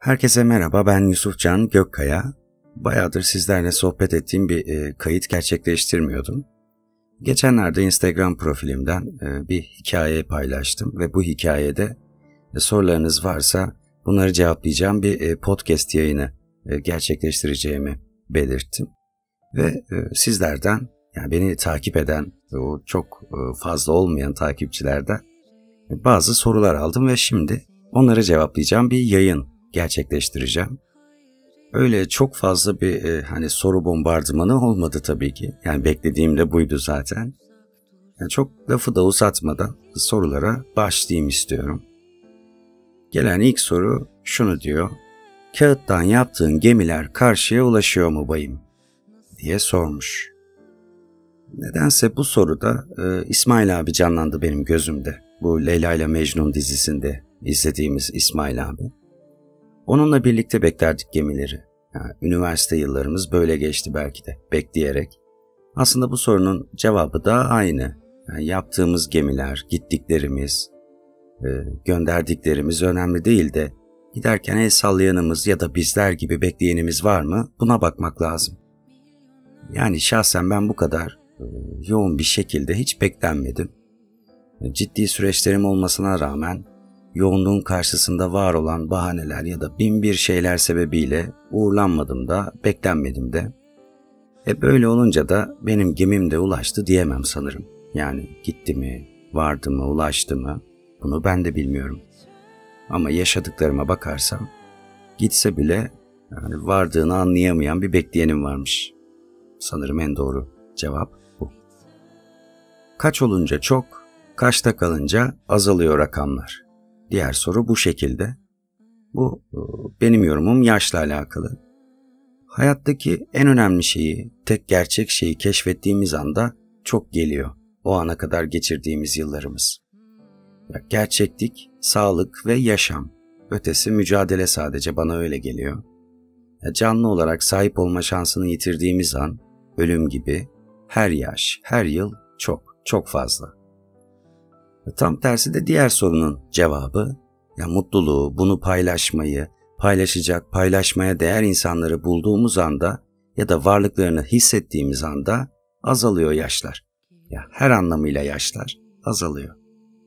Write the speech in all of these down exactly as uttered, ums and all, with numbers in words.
Herkese merhaba, ben Yusufcan Gökkaya. Bayağıdır sizlerle sohbet ettiğim bir e, kayıt gerçekleştirmiyordum. Geçenlerde Instagram profilimden e, bir hikaye paylaştım ve bu hikayede e, sorularınız varsa bunları cevaplayacağım bir e, podcast yayını e, gerçekleştireceğimi belirttim. Ve e, sizlerden, yani beni takip eden, o çok e, fazla olmayan takipçilerden e, bazı sorular aldım ve şimdi onları cevaplayacağım bir yayın gerçekleştireceğim. Öyle çok fazla bir e, hani soru bombardımanı olmadı tabii ki. Yani beklediğim de buydu zaten. Yani çok lafı da uzatmadan sorulara başlayayım istiyorum. Gelen ilk soru şunu diyor. Kağıttan yaptığın gemiler karşıya ulaşıyor mu bayım? Diye sormuş. Nedense bu soruda e, İsmail abi canlandı benim gözümde. Bu Leyla ile Mecnun dizisinde izlediğimiz İsmail abi. Onunla birlikte beklerdik gemileri. Yani üniversite yıllarımız böyle geçti belki de, bekleyerek. Aslında bu sorunun cevabı da aynı. Yani yaptığımız gemiler, gittiklerimiz, e, gönderdiklerimiz önemli değil de giderken el sallayanımız ya da bizler gibi bekleyenimiz var mı? Buna bakmak lazım. Yani şahsen ben bu kadar e, yoğun bir şekilde hiç beklenmedim. Ciddi süreçlerim olmasına rağmen yoğunluğun karşısında var olan bahaneler ya da bin bir şeyler sebebiyle uğurlanmadım da, beklenmedim de. E böyle olunca da benim gemim de ulaştı diyemem sanırım. Yani gitti mi, vardı mı, ulaştı mı bunu ben de bilmiyorum. Ama yaşadıklarıma bakarsam gitse bile yani vardığını anlayamayan bir bekleyenim varmış. Sanırım en doğru cevap bu. Kaç olunca çok, kaçta kalınca azalıyor rakamlar. Diğer soru bu şekilde. Bu benim yorumum yaşla alakalı. Hayattaki en önemli şeyi, tek gerçek şeyi keşfettiğimiz anda çok geliyor. O ana kadar geçirdiğimiz yıllarımız. Gerçeklik, sağlık ve yaşam. Ötesi mücadele sadece, bana öyle geliyor. Canlı olarak sahip olma şansını yitirdiğimiz an, ölüm gibi her yaş, her yıl çok, çok fazla. Tam tersi de diğer sorunun cevabı, ya mutluluğu, bunu paylaşmayı, paylaşacak, paylaşmaya değer insanları bulduğumuz anda ya da varlıklarını hissettiğimiz anda azalıyor yaşlar. Ya her anlamıyla yaşlar azalıyor.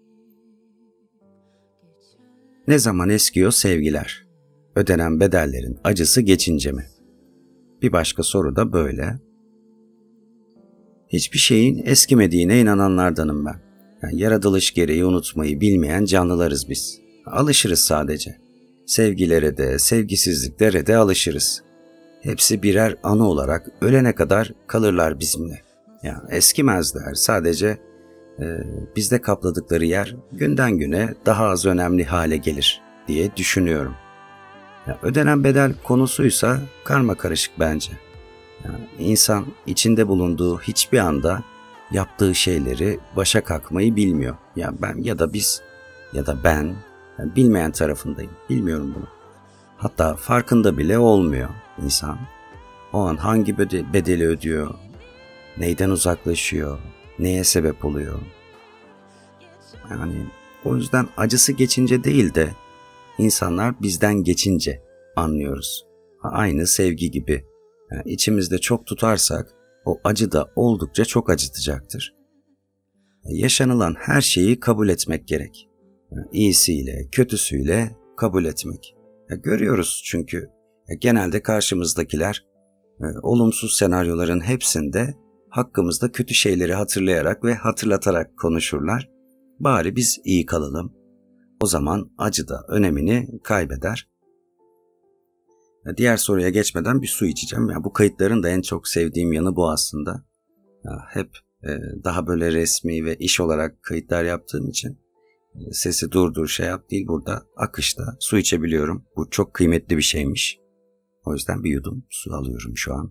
Ne zaman eskiyor sevgiler? Ödenen bedellerin acısı geçince mi? Bir başka soru da böyle. Hiçbir şeyin eskimediğine inananlardanım ben. Yani yaratılış gereği unutmayı bilmeyen canlılarız biz. Alışırız sadece. Sevgilere de, sevgisizliklere de alışırız. Hepsi birer anı olarak ölene kadar kalırlar bizimle. Yani eskimezler, sadece e, bizde kapladıkları yer günden güne daha az önemli hale gelir diye düşünüyorum. Yani ödenen bedel konusuysa karmakarışık bence. Yani insan içinde bulunduğu hiçbir anda yaptığı şeyleri başa kalkmayı bilmiyor. Ya ben ya da biz ya da ben yani bilmeyen tarafındayım. Bilmiyorum bunu. Hatta farkında bile olmuyor insan. O an hangi bedeli ödüyor, neyden uzaklaşıyor, neye sebep oluyor. Yani o yüzden acısı geçince değil de insanlar bizden geçince anlıyoruz. Aynı sevgi gibi. Yani içimizde çok tutarsak o acı da oldukça çok acıtacaktır. Yaşanılan her şeyi kabul etmek gerek. Yani iyisiyle, kötüsüyle kabul etmek. Ya görüyoruz çünkü ya genelde karşımızdakiler e, olumsuz senaryoların hepsinde hakkımızda kötü şeyleri hatırlayarak ve hatırlatarak konuşurlar. Bari biz iyi kalalım. O zaman acı da önemini kaybeder. Ya diğer soruya geçmeden bir su içeceğim. Ya bu kayıtların da en çok sevdiğim yanı bu aslında. Ya hep e, daha böyle resmi ve iş olarak kayıtlar yaptığım için e, sesi durdur şey yap değil, burada akışta su içebiliyorum. Bu çok kıymetli bir şeymiş. O yüzden bir yudum su alıyorum şu an.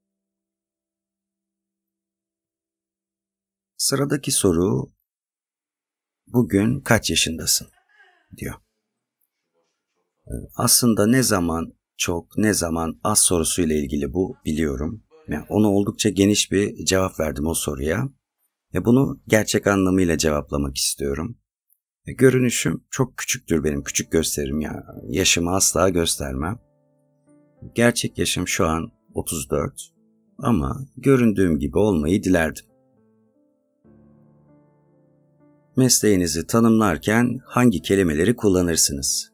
Sıradaki soru, bugün kaç yaşındasın diyor. E, aslında ne zaman çok, ne zaman az sorusuyla ilgili bu, biliyorum. Yani ona oldukça geniş bir cevap verdim o soruya. E bunu gerçek anlamıyla cevaplamak istiyorum. Görünüşüm çok küçüktür benim, küçük gösteririm ya. Yaşımı asla göstermem. Gerçek yaşım şu an otuz dört ama göründüğüm gibi olmayı dilerdim. Mesleğinizi tanımlarken hangi kelimeleri kullanırsınız?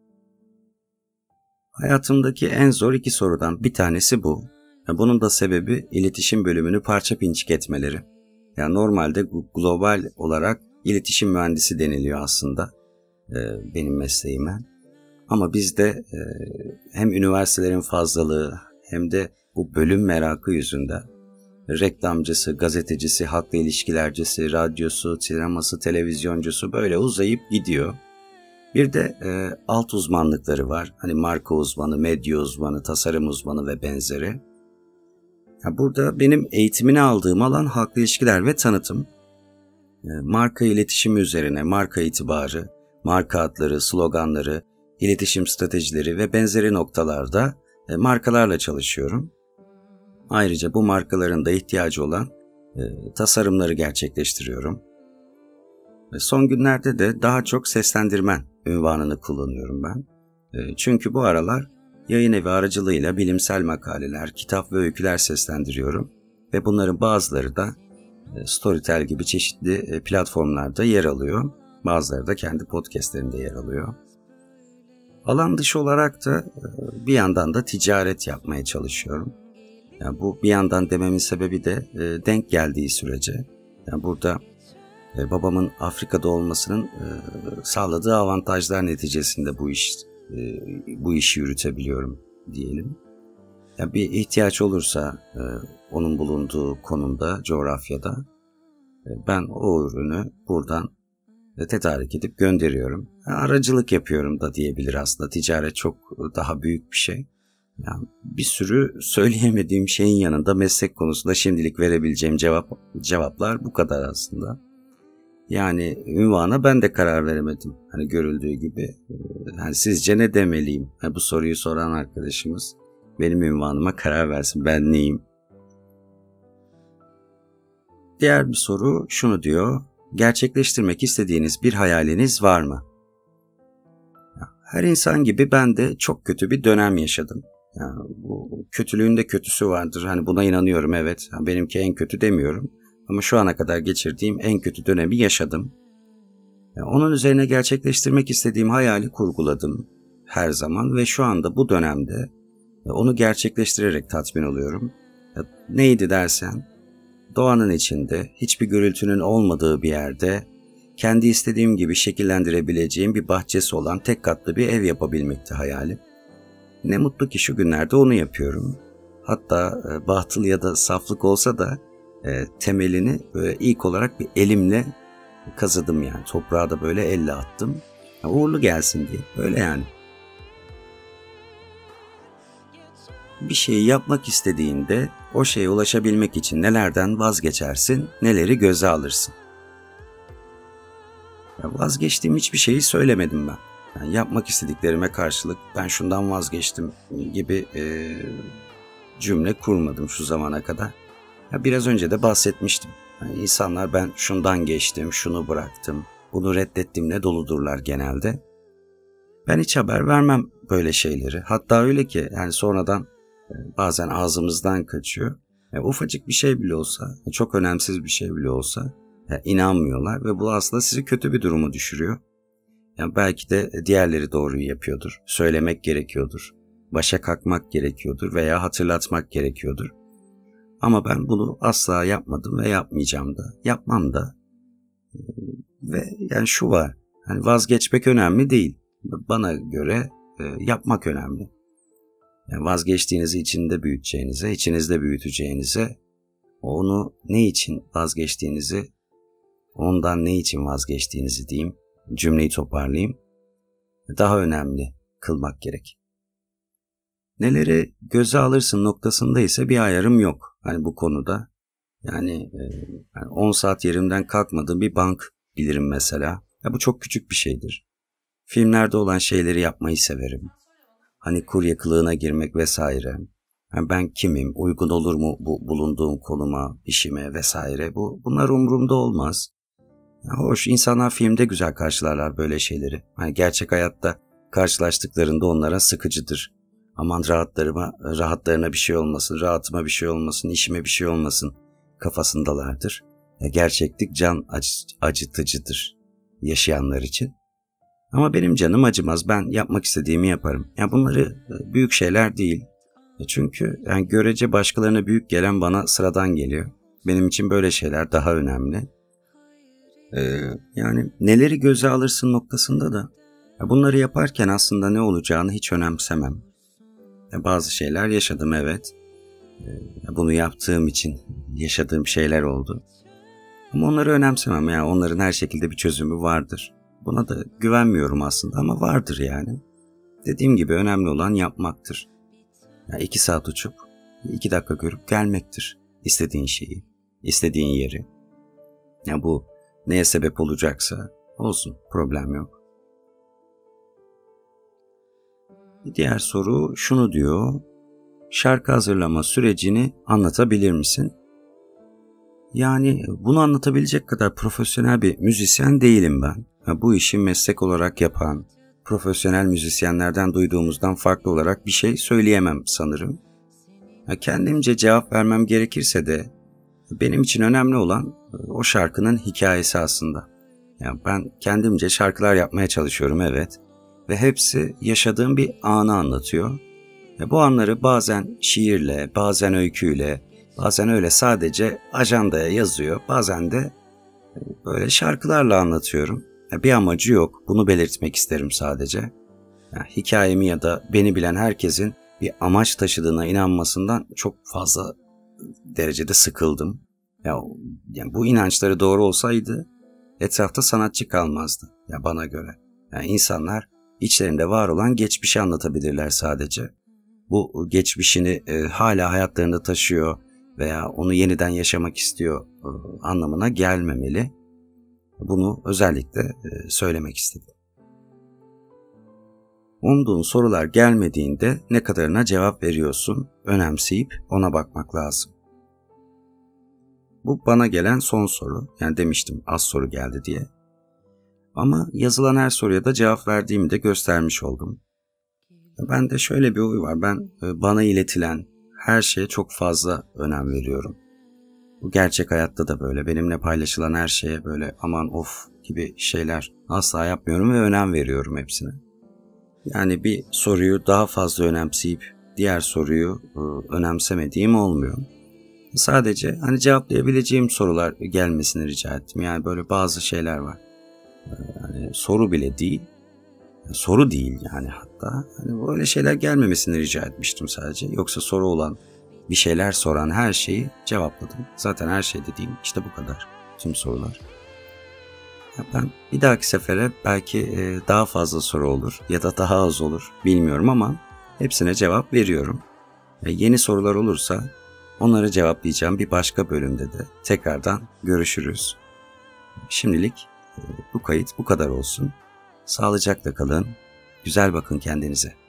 Hayatımdaki en zor iki sorudan bir tanesi bu. Bunun da sebebi iletişim bölümünü parça pinçik etmeleri. Yani normalde global olarak iletişim mühendisi deniliyor aslında benim mesleğime. Ama bizde hem üniversitelerin fazlalığı hem de bu bölüm merakı yüzünden reklamcısı, gazetecisi, halkla ilişkilercisi, radyosu, sineması, televizyoncusu böyle uzayıp gidiyor. Bir de e, alt uzmanlıkları var. Hani marka uzmanı, medya uzmanı, tasarım uzmanı ve benzeri. Ya burada benim eğitimini aldığım alan halkla ilişkiler ve tanıtım. E, marka iletişimi üzerine marka itibarı, marka adları, sloganları, iletişim stratejileri ve benzeri noktalarda e, markalarla çalışıyorum. Ayrıca bu markaların da ihtiyacı olan e, tasarımları gerçekleştiriyorum. Ve son günlerde de daha çok seslendirmen ünvanını kullanıyorum ben. E, çünkü bu aralar yayın evi aracılığıyla bilimsel makaleler, kitap ve öyküler seslendiriyorum. Ve bunların bazıları da e, Storytel gibi çeşitli e, platformlarda yer alıyor. Bazıları da kendi podcastlerinde yer alıyor. Alan dışı olarak da e, bir yandan da ticaret yapmaya çalışıyorum. Yani bu bir yandan dememin sebebi de e, denk geldiği sürece. Yani burada e, babamın Afrika'da olmasının e, sağladığı avantajlar neticesinde bu iş e, bu işi yürütebiliyorum diyelim. Yani bir ihtiyaç olursa e, onun bulunduğu konumda, coğrafyada e, ben o ürünü buradan e, tedarik edip gönderiyorum. Yani aracılık yapıyorum da diyebilir aslında. Ticaret çok daha büyük bir şey. Yani bir sürü söyleyemediğim şeyin yanında meslek konusunda şimdilik verebileceğim cevap cevaplar bu kadar aslında. Yani ünvana ben de karar veremedim. Hani görüldüğü gibi. Yani sizce ne demeliyim? Yani bu soruyu soran arkadaşımız benim ünvanıma karar versin. Ben neyim? Diğer bir soru şunu diyor. Gerçekleştirmek istediğiniz bir hayaliniz var mı? Her insan gibi ben de çok kötü bir dönem yaşadım. Yani bu kötülüğün de kötüsü vardır. Hani buna inanıyorum, evet. Yani benimki en kötü demiyorum. Ama şu ana kadar geçirdiğim en kötü dönemi yaşadım. Yani onun üzerine gerçekleştirmek istediğim hayali kurguladım her zaman ve şu anda bu dönemde onu gerçekleştirerek tatmin oluyorum. Ya neydi dersen, doğanın içinde, hiçbir gürültünün olmadığı bir yerde, kendi istediğim gibi şekillendirebileceğim bir bahçesi olan tek katlı bir ev yapabilmekti hayalim. Ne mutlu ki şu günlerde onu yapıyorum. Hatta e, batıl ya da saflık olsa da e, temelini böyle ilk olarak bir elimle kazıdım yani. Toprağa da böyle elle attım. Ya, uğurlu gelsin diye. Öyle yani. Bir şeyi yapmak istediğinde o şeye ulaşabilmek için nelerden vazgeçersin, neleri göze alırsın? Ya vazgeçtiğim hiçbir şeyi söylemedim ben. Yani yapmak istediklerime karşılık ben şundan vazgeçtim gibi e, cümle kurmadım şu zamana kadar. Ya biraz önce de bahsetmiştim. Yani insanlar ben şundan geçtim, şunu bıraktım, bunu reddettimle doludurlar genelde. Ben hiç haber vermem böyle şeyleri. Hatta öyle ki yani sonradan e, bazen ağzımızdan kaçıyor. Ya ufacık bir şey bile olsa, çok önemsiz bir şey bile olsa ya inanmıyorlar ve bu aslında sizi kötü bir duruma düşürüyor. Yani belki de diğerleri doğruyu yapıyordur. Söylemek gerekiyordur. Başa kalkmak gerekiyordur veya hatırlatmak gerekiyordur. Ama ben bunu asla yapmadım ve yapmayacağım da. Yapmam da. Ve yani şu var. Hani vazgeçmek önemli değil. Bana göre e, yapmak önemli. Yani vazgeçtiğinizi içinde büyüteceğinize, içinizde büyüteceğinize, onu ne için vazgeçtiğinizi, ondan ne için vazgeçtiğinizi diyeyim, cümleyi toparlayayım, daha önemli kılmak gerek. Neleri göze alırsın noktasında ise bir ayarım yok. Hani bu konuda. Yani on saat yerimden kalkmadığım bir bank bilirim mesela. Ya bu çok küçük bir şeydir. Filmlerde olan şeyleri yapmayı severim. Hani kurye kılığına girmek vesaire. Yani ben kimim, uygun olur mu bu bulunduğum konuma, işime vesaire. Bu bunlar umurumda olmaz. Ya hoş, insanlar filmde güzel karşılarlar böyle şeyleri. Hani gerçek hayatta karşılaştıklarında onlara sıkıcıdır. Aman rahatlarıma, rahatlarına bir şey olmasın, rahatıma bir şey olmasın, işime bir şey olmasın kafasındalardır. Ya gerçeklik can acı, acıtıcıdır yaşayanlar için. Ama benim canım acımaz. Ben yapmak istediğimi yaparım. Ya bunları büyük şeyler değil. Çünkü yani görece başkalarına büyük gelen bana sıradan geliyor. Benim için böyle şeyler daha önemli. Ee, yani neleri göze alırsın noktasında da ya bunları yaparken aslında ne olacağını hiç önemsemem. Ya bazı şeyler yaşadım, evet. Ee, bunu yaptığım için yaşadığım şeyler oldu. Ama onları önemsemem. Yani onların her şekilde bir çözümü vardır. Buna da güvenmiyorum aslında ama vardır yani. Dediğim gibi önemli olan yapmaktır. Ya iki saat uçup iki dakika görüp gelmektir. İstediğin şeyi, istediğin yeri. Ya bu neye sebep olacaksa olsun, problem yok. Bir diğer soru şunu diyor. Şarkı hazırlama sürecini anlatabilir misin? Yani bunu anlatabilecek kadar profesyonel bir müzisyen değilim ben. Bu işi meslek olarak yapan, profesyonel müzisyenlerden duyduğumuzdan farklı olarak bir şey söyleyemem sanırım. Kendimce cevap vermem gerekirse de benim için önemli olan o şarkının hikayesi aslında. Yani ben kendimce şarkılar yapmaya çalışıyorum, evet. Ve hepsi yaşadığım bir anı anlatıyor. Bu anları bazen şiirle, bazen öyküyle, bazen öyle sadece ajandaya yazıyor, bazen de böyle şarkılarla anlatıyorum. Bir amacı yok, bunu belirtmek isterim sadece. Yani hikayemi ya da beni bilen herkesin bir amaç taşıdığına inanmasından çok fazla derecede sıkıldım. Ya, yani bu inançları doğru olsaydı etrafta sanatçı kalmazdı ya bana göre. Yani insanlar içlerinde var olan geçmişi anlatabilirler sadece. Bu geçmişini e, hala hayatlarında taşıyor veya onu yeniden yaşamak istiyor e, anlamına gelmemeli. Bunu özellikle e, söylemek istedim. Umduğun sorular gelmediğinde ne kadarına cevap veriyorsun, önemseyip ona bakmak lazım. Bu bana gelen son soru. Yani demiştim az soru geldi diye. Ama yazılan her soruya da cevap verdiğimi de göstermiş oldum. Ben de şöyle bir huy var. Ben bana iletilen her şeye çok fazla önem veriyorum. Bu gerçek hayatta da böyle. Benimle paylaşılan her şeye böyle aman of gibi şeyler asla yapmıyorum ve önem veriyorum hepsine. Yani bir soruyu daha fazla önemseyip diğer soruyu önemsemediğim olmuyor. Sadece hani cevaplayabileceğim sorular gelmesini rica ettim. Yani böyle bazı şeyler var. Yani soru bile değil. Soru değil yani hatta. Hani böyle şeyler gelmemesini rica etmiştim sadece. Yoksa soru olan bir şeyler soran her şeyi cevapladım. Zaten her şey dediğim işte bu kadar. Tüm sorular. Ya ben bir dahaki sefere belki daha fazla soru olur ya da daha az olur bilmiyorum ama hepsine cevap veriyorum. Ve yeni sorular olursa onları cevaplayacağım bir başka bölümde de tekrardan görüşürüz. Şimdilik bu kayıt bu kadar olsun. Sağlıcakla kalın, güzel bakın kendinize.